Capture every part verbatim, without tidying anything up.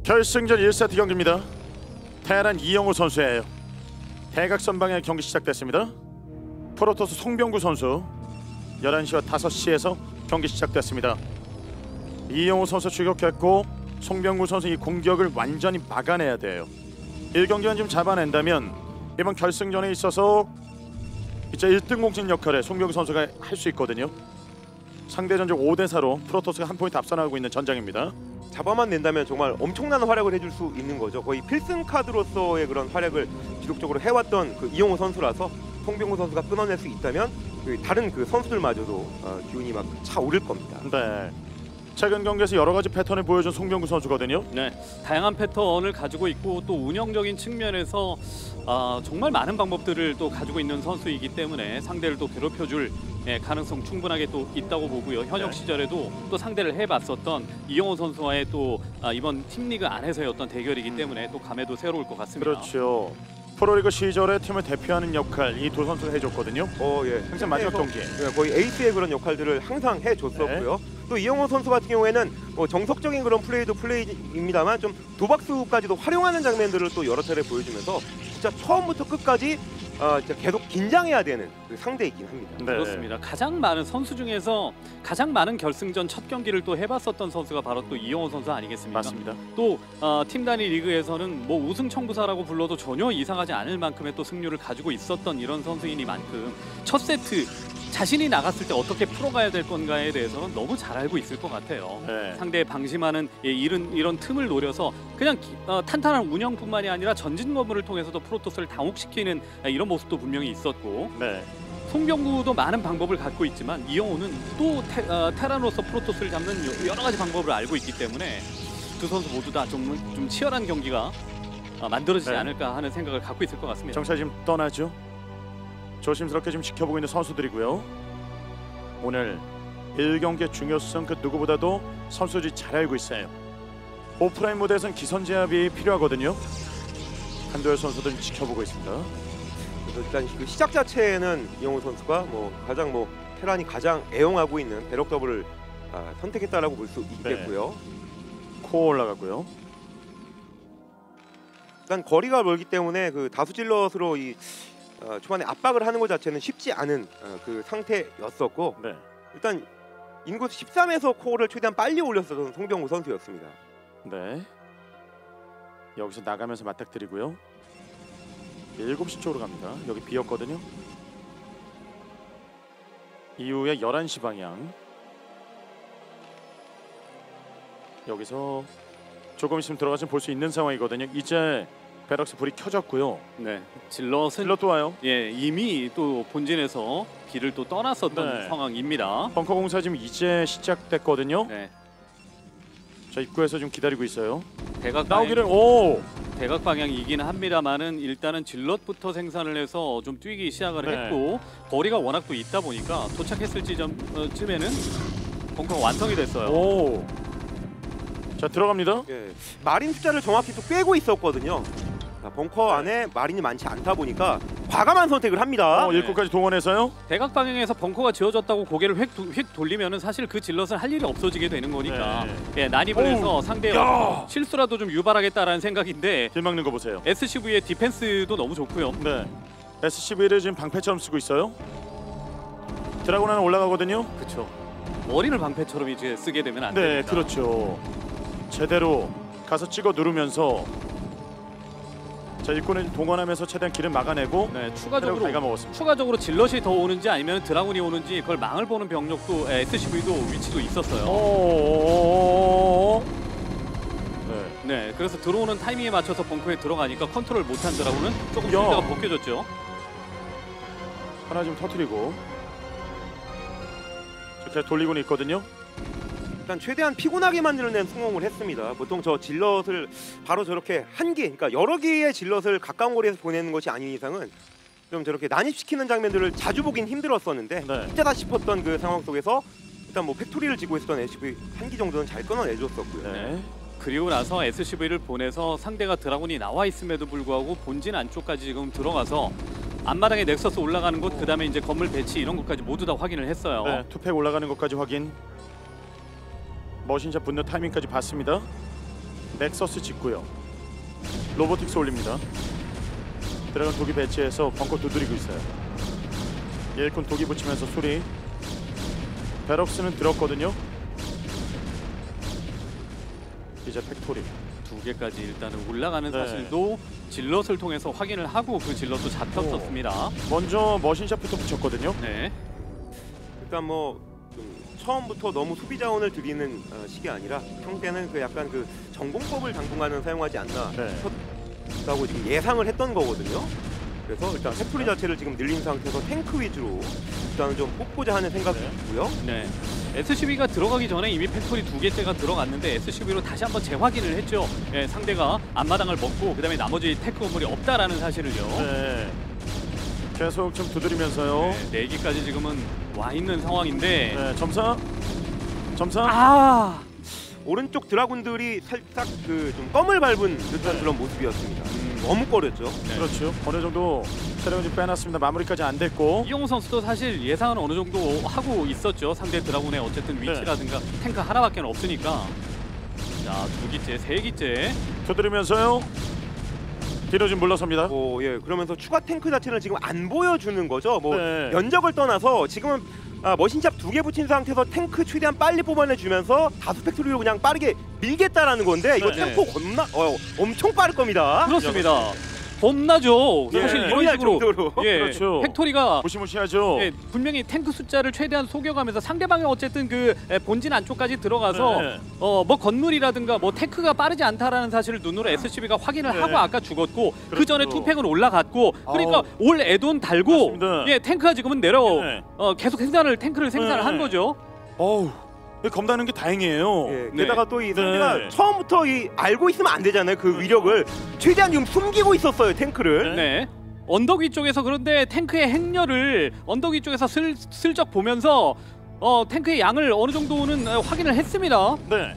결승전 일 세트 경기입니다. 테란 이영호 선수예요. 대각선 방향 경기 시작됐습니다. 프로토스 송병구 선수 열한 시와 다섯 시에서 경기 시작됐습니다. 이영호 선수 추격했고 송병구 선수 이 공격을 완전히 막아내야 돼요. 일 경기만 좀 잡아낸다면 이번 결승전에 있어서 이제 일 등 공신 역할을 송병구 선수가 할 수 있거든요. 상대 전적 오 대 사로 프로토스가 한 포인트 앞서나가고 있는 전장입니다. 잡아만 낸다면 정말 엄청난 활약을 해줄 수 있는 거죠. 거의 필승 카드로서의 그런 활약을 지속적으로 해왔던 그 이영호 선수라서 송병구 선수가 끊어낼 수 있다면 그 다른 그 선수들마저도 어, 기운이 막 차오를 겁니다. 네. 최근 경기에서 여러 가지 패턴을 보여준 송병구 선수거든요. 네, 다양한 패턴을 가지고 있고 또 운영적인 측면에서 아, 정말 많은 방법들을 또 가지고 있는 선수이기 때문에 상대를 또 괴롭혀줄 예, 가능성 충분하게 또 있다고 보고요. 현역 네. 시절에도 또 상대를 해봤었던 이영호 선수와의 또 아, 이번 팀리그 안에서의 어떤 대결이기 때문에 또 감회도 새로울 것 같습니다. 그렇죠. 프로리그 시절에 팀을 대표하는 역할 이 두 선수가 해줬거든요. 어, 예. 항상 마지막 경기. 예, 거의 에이스의 그런 역할들을 항상 해줬었고요. 네. 또 이영호 선수 같은 경우에는 뭐 정석적인 그런 플레이도 플레이입니다만 좀 도박수까지도 활용하는 장면들을 또 여러 차례 보여주면서 진짜 처음부터 끝까지 어, 진짜 계속 긴장해야 되는 그 상대이긴 합니다. 네. 그렇습니다. 가장 많은 선수 중에서 가장 많은 결승전 첫 경기를 또 해봤었던 선수가 바로 또 이영호 선수 아니겠습니까? 맞습니다. 또 어, 팀 단위 리그에서는 뭐 우승 청부사라고 불러도 전혀 이상하지 않을 만큼의 또 승률을 가지고 있었던 이런 선수이니만큼 첫 세트 자신이 나갔을 때 어떻게 풀어가야 될 건가에 대해서는 너무 잘 알고 있을 것 같아요. 네. 상대의 방심하는 예, 이런 이런 틈을 노려서 그냥 기, 어, 탄탄한 운영뿐만이 아니라 전진 건물을 통해서도 프로토스를 당혹시키는 아, 이런 모습도 분명히 있었고 네. 송병구도 많은 방법을 갖고 있지만 이영호는 또 테, 어, 테란으로서 프로토스를 잡는 여러 가지 방법을 알고 있기 때문에 두 선수 모두 다 좀 좀 치열한 경기가 어, 만들어지지 네. 않을까 하는 생각을 갖고 있을 것 같습니다. 정찰 지금 떠나죠. 조심스럽게 지금 지켜보고 있는 선수들이고요. 오늘 일 경기의 중요성 그 누구보다도 선수들이 잘 알고 있어요. 오프라인 무대에서는 기선제압이 필요하거든요. 한도열 선수들은 지켜보고 있습니다. 그래서 일단 그 시작 자체에는 이영호 선수가 뭐 가장 뭐 테란이 가장 애용하고 있는 배럭 더블을 아, 선택했다라고 볼 수 있겠고요. 네. 코어 올라가고요. 일단 거리가 멀기 때문에 그 다수 질럿으로 이 어, 초반에 압박을 하는 것 자체는 쉽지 않은 어, 그 상태였었고 네. 일단 인구수 십삼에서 코어를 최대한 빨리 올렸었던 송병구 선수였습니다. 네. 여기서 나가면서 맞닥뜨리고요. 일곱 시 쪽으로 갑니다. 여기 비었거든요. 이후에 열한 시 방향. 여기서 조금 있으면 들어가서 볼 수 있는 상황이거든요. 이제 베럭스 불이 켜졌고요. 네, 질럿은 질럿 또 와요. 예, 이미 또 본진에서 길을 또 떠났었던 네. 상황입니다. 벙커 공사 지금 이제 시작됐거든요. 네, 자 입구에서 좀 기다리고 있어요. 대각 나오기를 방향, 오. 대각 방향이긴 합니다만은 일단은 질럿부터 생산을 해서 좀 뛰기 시작을 네. 했고 거리가 워낙 또 있다 보니까 도착했을 지점쯤에는 벙커가 완성이 됐어요. 오. 자 들어갑니다. 예, 마린 숫자를 정확히 또 꿰고 있었거든요. 자, 벙커 안에 마린이 많지 않다 보니까 과감한 선택을 합니다. 어, 일구까지 동원해서요. 대각 방향에서 벙커가 지어졌다고 고개를 휙, 도, 휙 돌리면은 사실 그 질럿을 할 일이 없어지게 되는 거니까 네. 예, 난입을 오우. 해서 상대의 야. 실수라도 좀 유발하겠다라는 생각인데 길 막는 거 보세요. 에스씨브이의 디펜스도 너무 좋고요. 네. 에스씨브이를 지금 방패처럼 쓰고 있어요. 드라곤 하나 올라가거든요. 그렇죠. 머리를 방패처럼 이제 쓰게 되면 안 네, 됩니다. 그렇죠. 제대로 가서 찍어 누르면서 자 일꾼을 동원하면서 최대한 길을 막아내고 네, 추가적으로 가 먹었습니다. 추가적으로 질럿이 더 오는지 아니면 드라군이 오는지 그걸 망을 보는 병력도 에스씨브이도 위치도 있었어요. 오. 네. 네, 그래서 들어오는 타이밍에 맞춰서 벙커에 들어가니까 컨트롤 못한 드라군은 조금 야. 실드가 벗겨졌죠. 하나 좀 터뜨리고 이렇게 돌리고는 있거든요. 일단 최대한 피곤하게 만들어낸 성공을 했습니다. 보통 저 질럿을 바로 저렇게 한 개, 그러니까 여러 개의 질럿을 가까운 거리에서 보내는 것이 아닌 이상은 좀 저렇게 난입시키는 장면들을 자주 보긴 힘들었었는데 네. 이때다 싶었던 그 상황 속에서 일단 뭐 팩토리를 지고 있었던 에스씨브이 한 기 정도는 잘 끊어내줬었고요. 네. 그리고 나서 에스씨브이를 보내서 상대가 드라군이 나와 있음에도 불구하고 본진 안쪽까지 지금 들어가서 앞마당에 넥서스 올라가는 곳, 그 다음에 이제 건물 배치 이런 것까지 모두 다 확인을 했어요. 네, 투팩 올라가는 것까지 확인. 머신샷 붙는 타이밍까지 봤습니다. 넥서스 짓고요. 로보틱스 올립니다. 드래곤 독이 배치해서 벙커 두드리고 있어요. 일꾼 독이 붙이면서 소리. 베럭스는 들었거든요. 이제 팩토리. 두 개까지 일단은 올라가는 네. 사실도 질럿을 통해서 확인을 하고 그 질럿도 잡혔었습니다. 먼저 머신샷부터 붙였거든요. 네. 일단 뭐 좀 처음부터 너무 수비 자원을 들이는 어, 식이 아니라 평소에는 그 약간 그 전공법을 당분간은 사용하지 않나 네. 라고 지금 예상을 했던 거거든요. 그래서 일단 팩토리 자체를 지금 늘린 상태에서 탱크 위주로 일단은 좀 뽑고자 하는 생각이 네. 있고요. 네. 에스씨비가 들어가기 전에 이미 팩토리 두 개째가 들어갔는데 에스씨비로 다시 한번 재확인을 했죠. 예, 상대가 앞마당을 먹고 그다음에 나머지 테크 건물이 없다라는 사실을요. 네. 계속 좀 두드리면서요. 네, 네 개까지 지금은 와 있는 상황인데 네, 점사. 점사. 아, 오른쪽 드라군들이 살짝 그 좀 껌을 밟은 듯한 네. 그런 모습이었습니다. 음, 머뭇거렸죠. 네. 그렇죠. 어느 정도 체력을 좀 빼놨습니다. 마무리까지 안 됐고. 이용호 선수도 사실 예상은 어느 정도 하고 있었죠. 상대 드라군의 어쨌든 위치라든가 탱크 하나밖에 없으니까. 자, 두 기째, 세 기째. 두드리면서요. 뒤로 좀 물러섭니다. 뭐 예, 그러면서 추가 탱크 자체는 지금 안 보여주는 거죠. 뭐 네. 면적을 떠나서 지금은 아, 머신샵 두 개 붙인 상태에서 탱크 최대한 빨리 뽑아내주면서 다수 팩토리로 그냥 빠르게 밀겠다라는 건데 이거 네. 템포 겁나 어, 엄청 빠를 겁니다. 그렇습니다. 겁나죠. 예, 사실 이런 무리할 식으로 정도로. 예, 그렇죠. 팩토리가 무시무시하죠. 예, 분명히 탱크 숫자를 최대한 속여가면서 상대방의 어쨌든 그 에, 본진 안쪽까지 들어가서 네. 어 뭐 건물이라든가 뭐 테크가 빠르지 않다라는 사실을 눈으로 에스씨비가 확인을 네. 하고 아까 죽었고 그 그렇죠. 전에 투팩은 올라갔고 그러니까 아우. 올 애돈 달고 맞습니다. 예 탱크가 지금은 내려 네. 어 계속 생산을 탱크를 생산을 네. 한 거죠. 어우, 겁나는 게 다행이에요. 예, 네. 게다가 또 이 네. 상대가 처음부터 이 알고 있으면 안 되잖아요. 그 위력을 최대한 지금 숨기고 있었어요 탱크를. 네. 언덕 위쪽에서 그런데 탱크의 행렬을 언덕 위쪽에서 슬, 슬쩍 보면서 어 탱크의 양을 어느 정도는 어, 확인을 했습니다. 네.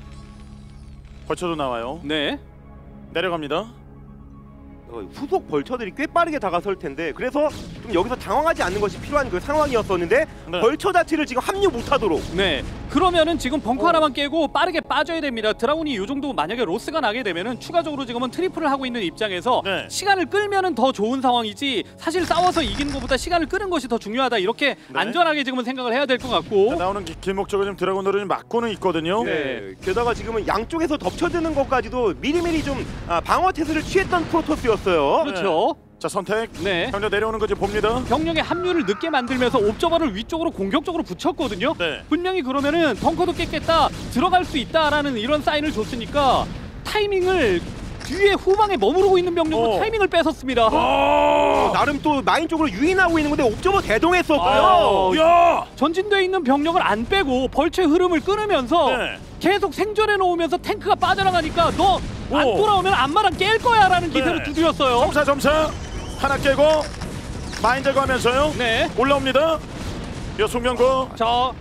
벌쳐도 나와요. 네. 내려갑니다. 어, 후속 벌처들이 꽤 빠르게 다가설 텐데 그래서 좀 여기서 당황하지 않는 것이 필요한 그 상황이었었는데 네. 벌처 자체를 지금 합류 못하도록 네. 그러면은 지금 벙커 하나만 깨고 빠르게 빠져야 됩니다. 드라군이 이 정도 만약에 로스가 나게 되면은 추가적으로 지금은 트리플을 하고 있는 입장에서 네. 시간을 끌면은 더 좋은 상황이지 사실 싸워서 이기는 것보다 시간을 끄는 것이 더 중요하다. 이렇게 네. 안전하게 지금은 생각을 해야 될 것 같고. 나오는 기- 길목적으로 좀 드래곤들을 좀 막고는 있거든요. 네. 게다가 지금은 양쪽에서 덮쳐드는 것까지도 미리미리 좀 아, 방어 태세를 취했던 프로토스였어요. 그렇죠. 자, 선택. 네. 병력 내려오는 거지 봅니다. 병력의 합류를 늦게 만들면서 옵저버를 위쪽으로 공격적으로 붙였거든요. 네. 분명히 그러면은 벙커도 깼겠다, 들어갈 수 있다라는 이런 사인을 줬으니까 타이밍을 뒤에 후방에 머무르고 있는 병력으로 어. 타이밍을 뺏었습니다. 어, 나름 또 마인 쪽으로 유인하고 있는 건데 옵저버 대동했었고요. 아, 야! 전진돼 있는 병력을 안 빼고 벌처의 흐름을 끊으면서 네. 계속 생존해 놓으면서 탱크가 빠져나가니까 너 안 오. 돌아오면 안마랑 깰 거야라는 기세를 네. 두드렸어요. 점사 점사 하나 깨고 마인 제거하면서요. 네. 올라옵니다. 여 송명구. 자,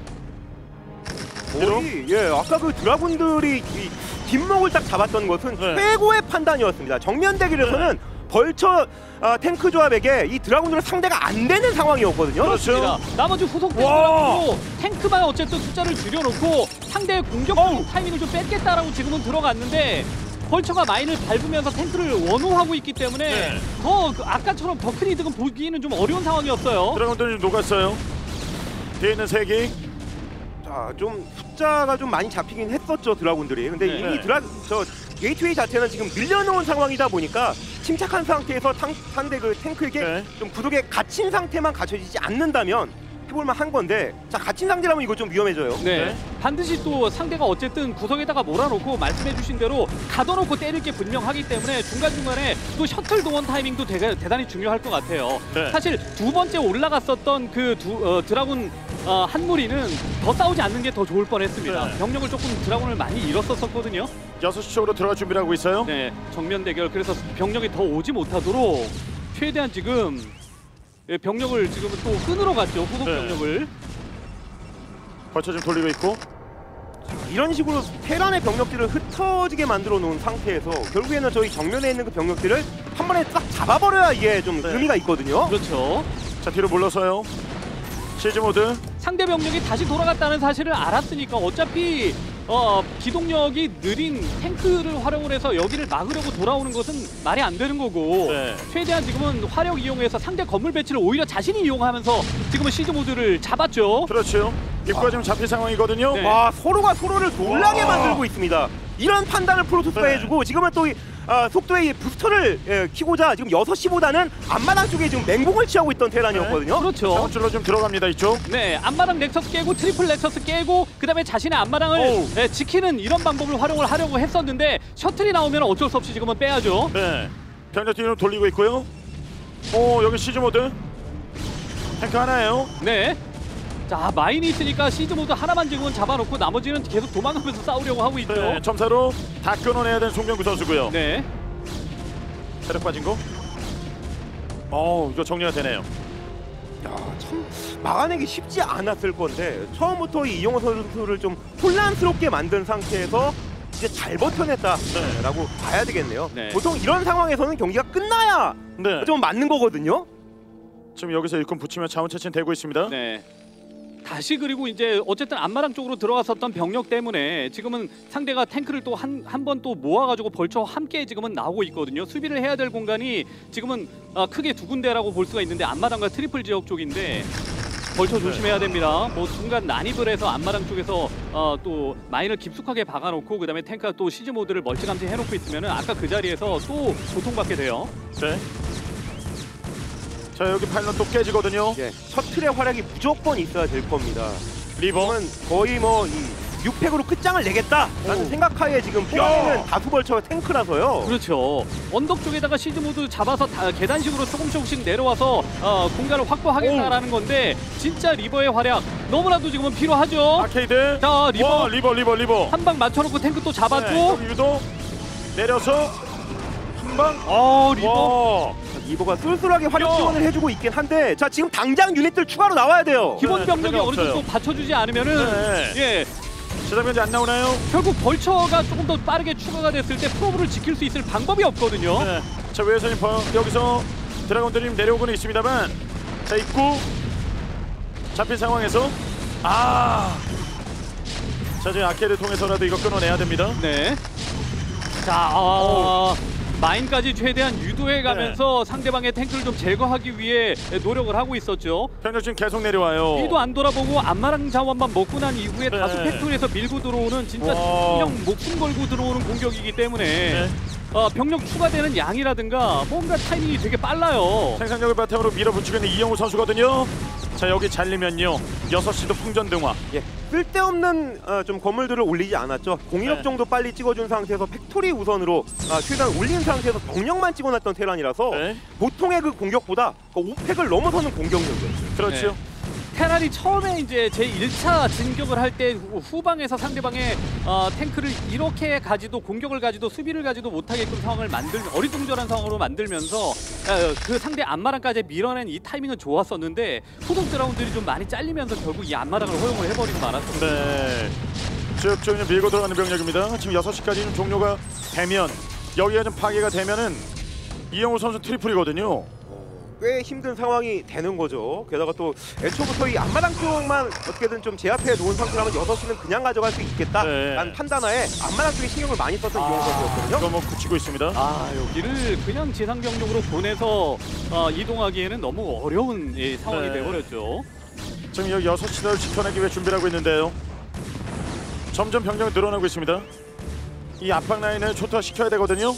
거의 예 아까 그 드라군들이 이 뒷목을 딱 잡았던 것은 네. 최고의 판단이었습니다. 정면 대결에서는 벌처 아, 탱크 조합에게 이 드라군들은 상대가 안 되는 상황이었거든요. 그렇죠. 그렇습니다. 나머지 후속 와. 탱크로 탱크만 어쨌든 숫자를 줄여놓고 상대의 공격 타이밍을 좀 뺐겠다라고 지금은 들어갔는데 벌처가 마인을 밟으면서 탱크를 원호하고 있기 때문에 네. 더그 아까처럼 더 큰 이득은 보기에는 좀 어려운 상황이었어요. 드래곤들이 좀 녹았어요. 뒤에 있는 세 개. 자, 좀 숫자가 좀 많이 잡히긴 했었죠 드라군들이. 근데 네. 이미 드라 저 게이트웨이 자체는 지금 밀려놓은 상황이다 보니까 침착한 상태에서 탕, 상대 그 탱크에게 네. 좀 구석에 갇힌 상태만 갖춰지지 않는다면 해볼만 한 건데 자 갇힌 상태라면 이거 좀 위험해져요. 네. 네. 반드시 또 상대가 어쨌든 구석에다가 몰아놓고 말씀해주신 대로 가둬놓고 때릴 게 분명하기 때문에 중간중간에 또 셔틀 동원 타이밍도 되게, 대단히 중요할 것 같아요. 네. 사실 두 번째 올라갔었던 그 두, 어, 드라군 어, 한 무리는 더 싸우지 않는 게 더 좋을 뻔했습니다. 네. 병력을 조금 드라군을 많이 잃었었거든요. 여섯 시 쪽으로 들어갈 준비를 하고 있어요. 네, 정면 대결. 그래서 병력이 더 오지 못하도록 최대한 지금 예, 병력을 지금은 또 끊으러 갔죠. 후속 네. 병력을. 벌쳐 좀 돌리고 있고. 이런 식으로 테란의 병력들을 흩어지게 만들어 놓은 상태에서 결국에는 저희 정면에 있는 그 병력들을 한 번에 싹 잡아버려야 이게 좀 네. 의미가 있거든요. 그렇죠. 자, 뒤로 물러서요. 시즈 모드. 상대 병력이 다시 돌아갔다는 사실을 알았으니까 어차피 어, 기동력이 느린 탱크를 활용을 해서 여기를 막으려고 돌아오는 것은 말이 안 되는 거고 네. 최대한 지금은 화력 이용해서 상대 건물 배치를 오히려 자신이 이용하면서 지금은 시즈 모드를 잡았죠. 그렇죠. 입구가 지금 잡힌 상황이거든요. 네. 와, 서로가 서로를 놀라게 와. 만들고 있습니다. 이런 판단을 프로토스가 네. 해주고 지금은 또 이, 아, 속도의 부스터를 예, 키고자 지금 여섯 시보다는 앞마당 쪽에 지금 맹공을 취하고 있던 테란이었거든요. 그렇죠. 자원줄로 좀 들어갑니다 이쪽. 네, 앞마당 넥서스 깨고 트리플 넥서스 깨고 그다음에 자신의 앞마당을 오우. 네, 지키는 이런 방법을 활용을 하려고 했었는데 셔틀이 나오면 어쩔 수 없이 지금은 빼야죠. 네. 병력 뒤로 돌리고 있고요. 오 여기 시즈 모드. 탱크 하나예요. 네. 자, 마인이 있으니까 시즈 모드 하나만 지금은 잡아놓고 나머지는 계속 도망가면서 싸우려고 하고 있죠. 네. 점사로 다 끊어내야 되는 송병구 선수고요. 네. 체력 빠진 거. 어 이거 정리가 되네요. 야, 참 막아내기 쉽지 않았을 건데 처음부터 이 이영호 선수를 좀 혼란스럽게 만든 상태에서 이제 잘 버텨냈다라고 봐야 되겠네요. 네. 보통 이런 상황에서는 경기가 끝나야 네. 좀 맞는 거거든요. 지금 여기서 일꾼 붙이면 자원 채취는 되고 있습니다. 네. 다시 그리고 이제 어쨌든 앞마당 쪽으로 들어갔었던 병력 때문에 지금은 상대가 탱크를 또 한 한 번 또 모아가지고 벌처 함께 지금은 나오고 있거든요. 수비를 해야 될 공간이 지금은 어, 크게 두 군데라고 볼 수가 있는데 앞마당과 트리플 지역 쪽인데 벌처 조심해야 됩니다. 뭐 순간 난입을 해서 앞마당 쪽에서 어, 또 마인을 깊숙하게 박아놓고 그다음에 탱크가 또 시즈 모드를 멀찌감치 해놓고 있으면은 아까 그 자리에서 또 고통받게 돼요. 네. 자 여기 파일럿 또 깨지거든요. 예, 셔틀의 활약이 무조건 있어야 될 겁니다. 리버. 지금은 거의 뭐이 육 팩으로 끝장을 내겠다라는 오. 생각하에 지금 포함되는 다수 벌처가 탱크라서요. 그렇죠. 언덕 쪽에다가 시즈 모드 잡아서 다 계단식으로 조금 조금씩 내려와서 어, 공간을 확보하겠다라는 건데 진짜 리버의 활약 너무나도 지금은 필요하죠. 아케이드. 자, 리버. 와, 리버 리버 리버. 한 방 맞춰놓고 탱크 또 잡았고 네, 여기 유도 내려서 한 방. 어 리버 와. 이버가 쏠쏠하게 활약 야. 지원을 해주고 있긴 한데 자 지금 당장 유닛들 추가로 나와야 돼요. 기본 네, 병력이 생각 어느 정도 없어요. 받쳐주지 않으면은 네. 예 시작면제 안 나오나요? 결국 벌처가 조금 더 빠르게 추가가 됐을 때 프로브를 지킬 수 있을 방법이 없거든요. 네. 자 외선이 여기서 드래곤들이 내려오고는 있습니다만 자 입구 잡힌 상황에서 아. 자 지금 아케이드 통해서라도 이거 끊어내야 됩니다. 네. 자, 어, 마인까지 최대한 유도해가면서 네. 상대방의 탱크를 좀 제거하기 위해 노력을 하고 있었죠. 병력 지금 계속 내려와요. 이도 안 돌아보고 앞마랑 자원만 먹고 난 이후에 네. 다수 팩토리에서 밀고 들어오는 진짜 와. 그냥 목숨 걸고 들어오는 공격이기 때문에 네. 어, 병력 추가되는 양이라든가 뭔가 타이밍이 되게 빨라요. 생산력을 바탕으로 밀어붙이고 있는 이영우 선수거든요. 자 여기 잘리면요 여섯 시도 풍전등화. 예, 쓸데없는 어, 좀 건물들을 올리지 않았죠. 공인업 네. 정도 빨리 찍어준 상태에서 팩토리 우선으로 아, 최대한 올린 상태에서 병력만 찍어놨던 테란이라서 네. 보통의 그 공격보다 그 오 팩을 넘어서는 공격력이었어요. 그렇죠. 테란이 처음에 이제 제일 차 진격을 할 때 후방에서 상대방의 어, 탱크를 이렇게 가지도 공격을 가지도 수비를 가지도 못하게끔 상황을 만들 어리둥절한 상황으로 만들면서 어, 그 상대 앞마당까지 밀어낸 이 타이밍은 좋았었는데 후속 드라운드들이 좀 많이 잘리면서 결국 이 앞마당을 허용을 해버리고 말았습니다. 네. 쭉쭉 그냥 밀고 들어가는 병력입니다. 지금 여섯 시까지는 종료가 되면 여기가 좀 파괴가 되면은 이영우 선수 트리플이거든요. 꽤 힘든 상황이 되는 거죠. 게다가 또 애초부터 이 앞마당 쪽만 어떻게든 좀 제압해 놓은 상태라면 여섯 시는 그냥 가져갈 수 있겠다라는 네. 판단하에 앞마당 쪽에 신경을 많이 썼던 이용호 선수였거든요. 이거 뭐 굳히고 있습니다. 아 여기를 그냥 지상 병력으로 보내서 어, 이동하기에는 너무 어려운 예, 상황이 네. 돼버렸죠. 지금 여기 여섯 시를 지켜내기 위해 준비를 하고 있는데요. 점점 병력이 늘어나고 있습니다. 이 압박 라인을 초토화시켜야 되거든요.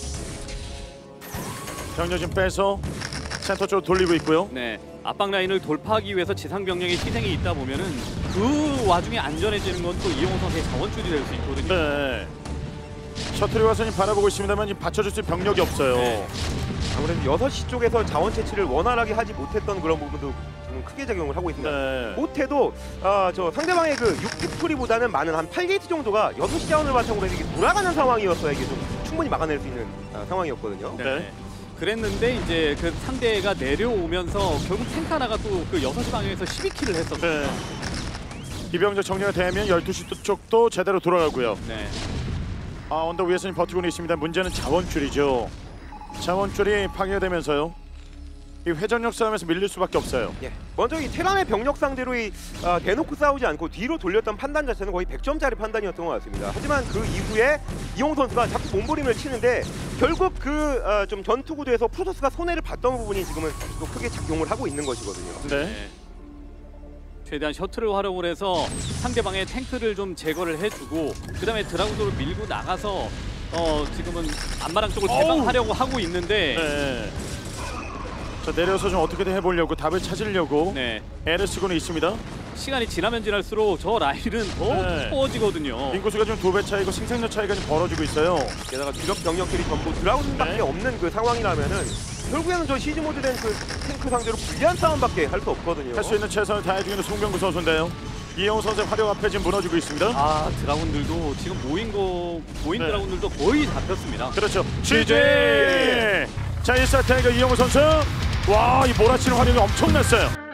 병력 좀 빼서 센터 쪽으로 돌리고 있고요. 네, 압박 라인을 돌파하기 위해서 지상 병력의 희생이 있다 보면은 그 와중에 안전해지는 건 또 이용호 선수의 자원줄이 될 수 있거든요. 네. 셔틀이 와서 지금 바라보고 있습니다만 지금 받쳐줄 수 있는 병력이 없어요. 네. 아무래도 여섯 시 쪽에서 자원 채취를 원활하게 하지 못했던 그런 부분도 지금 크게 작용을 하고 있습니다. 네. 못해도 아, 저 상대방의 그 육 팩토리보다는 많은 한 팔 게이트 정도가 여섯 시 자원을 바탕으로 이게 돌아가는 상황이었어야 이게 좀 충분히 막아낼 수 있는 아, 상황이었거든요. 네. 네. 그랬는데 이제 그 상대가 내려오면서 결국 탱크 하나가 또 그 여섯 시 방향에서 십이 킬을 했었어요. 네. 이 병력 정리가 되면 열두 시 쪽도 제대로 돌아가고요. 네. 아 언덕 위에서는 버티고는 있습니다. 문제는 자원줄이죠. 자원줄이 파괴되면서요. 이 회전력 싸움에서 밀릴 수밖에 없어요. 예. 먼저 이 테란의 병력 상대로 이 아, 대놓고 싸우지 않고 뒤로 돌렸던 판단 자체는 거의 백 점짜리 판단이었던 것 같습니다. 하지만 그 이후에 이용 선수가 자꾸 몸부림을 치는데 결국 그 좀 전투 구도에서 프로토스가 손해를 봤던 부분이 지금은 또 크게 작용을 하고 있는 것이거든요. 네. 네. 최대한 셔틀을 활용을 해서 상대방의 탱크를 좀 제거를 해주고 그 다음에 드라군으로 밀고 나가서 어 지금은 안마랑 쪽을 개방하려고 하고 있는데 네. 자 내려서 좀 어떻게든 해보려고 답을 찾으려고 네. 애를 쓰고는 있습니다. 시간이 지나면 지날수록 저 라인은 더 네. 추워지거든요. 인구수가 지금 두 배 차이고 생산력 차이가 좀 벌어지고 있어요. 게다가 주력 병력들이 전부 드라군밖에 네. 없는 그 상황이라면은 결국에는 저 시즈 모드 된 그 탱크 상대로 불리한 싸움밖에 할 수 없거든요. 할 수 있는 최선을 다해주고 있는 송병구 선수인데요. 이영호 선수의 화력 앞에 지금 무너지고 있습니다. 아 드라군들도 지금 모인 거 모인 네. 드라군들도 거의 잡혔습니다. 그렇죠. 지지. 자 일 세트 이영호 선수. 와 이 몰아치는 화력이 엄청났어요.